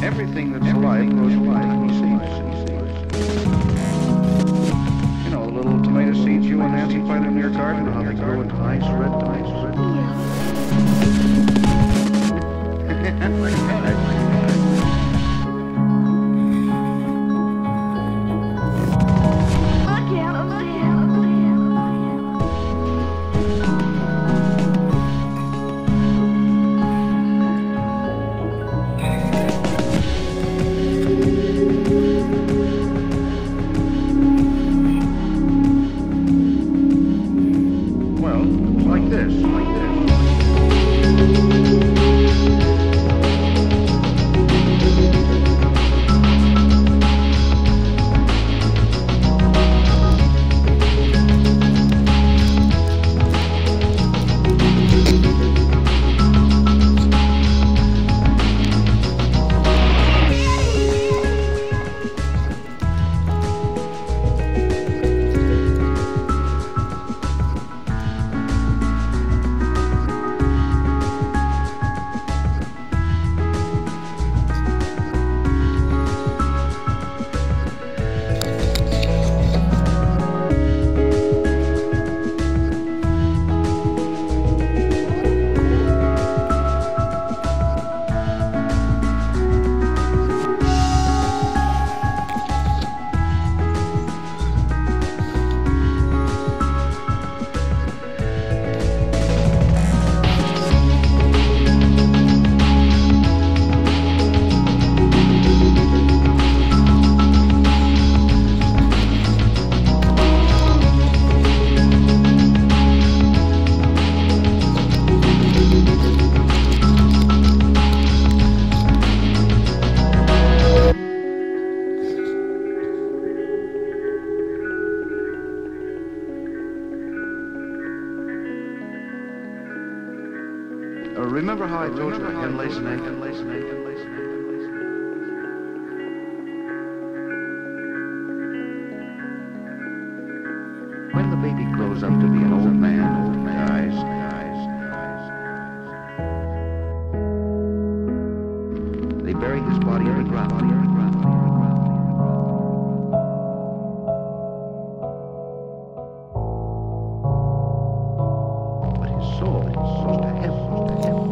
Everything that's alive goes into tiny seeds. You know, the little tomato seeds you and Nancy planted in your garden, how they grow into nice red tomatoes. Like that. Remember how I told you a hen lays an egg? When the baby grows up to be an old man, dies. They bury his body in the ground. But his soul goes to heaven.